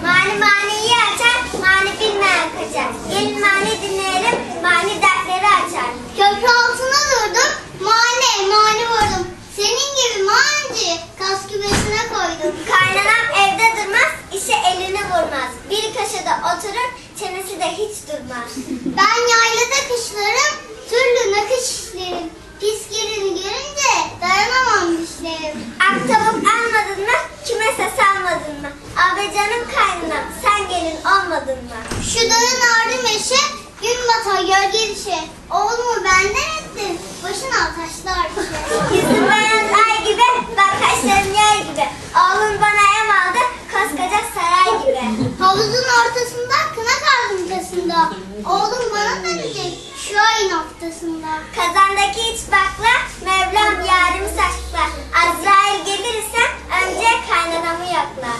Mani maniyi açar, mani bilmeyen kaçar. Gelin mani dinleyelim, mani dertleri açar. Köprü altına durdum, mani vurdum. Senin gibi manici kas kübesine koydum. Kaynanam evde durmaz, işe elini vurmaz. Bir köşede oturur, çenesi de hiç durmaz. Ben yaylada kışlarım, türlü nakış işlerim. Pis gelini görünce dayanamam dişlerim. Ak tavuk almadın mı, kimese salmadın mı? Abi canım kaynanam, sen gelin olmadın mı? Şu dağın ardı meşe, gün batar gölge düşe. Oğlumu benden ettin, başına taşlar düşe. Yüzüm beyaz ay gibi, bak kaşlarım yay gibi. Oğlum bana ev aldı, koskoca saray gibi. Havuzun ortasında kına kaldım tasında. Oğlum bana dönecek şu ayın haftasında. Kazandaki iç bakla, Mevlam yarimi sakla. Azrail gelirse önce kaynanamı yakla.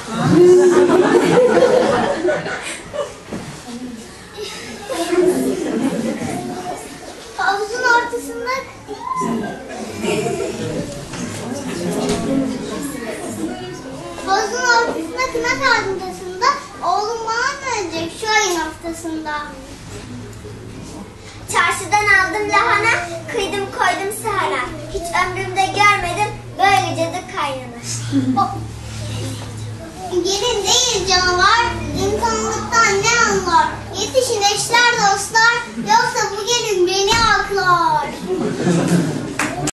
Havuzun ortasında kına kaldım tasında. Oğlum bana dönecek şu ayın haftasında. Çarşıdan aldım lahana, kıydım koydum sahana. Hiç ömrümde görmedim böyle cadı kaynana. Gelin değil canavar, insanlıktan ne anlar? Yetişin eşler dostlar, yoksa bu gelin beni aklar.